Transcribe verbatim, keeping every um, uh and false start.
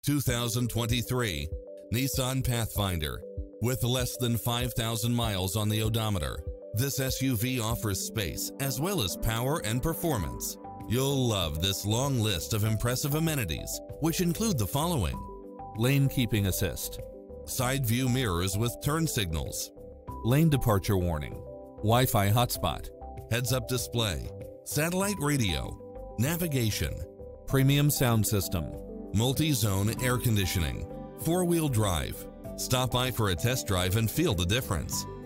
two thousand twenty-three Nissan Pathfinder. With less than five thousand miles on the odometer, this S U V offers space as well as power and performance. You'll love this long list of impressive amenities, which include the following: lane keeping assist, side view mirrors with turn signals, lane departure warning, Wi-Fi hotspot, heads-up display, satellite radio, navigation, premium sound system, multi-zone air conditioning, four-wheel drive. Stop by for a test drive and feel the difference.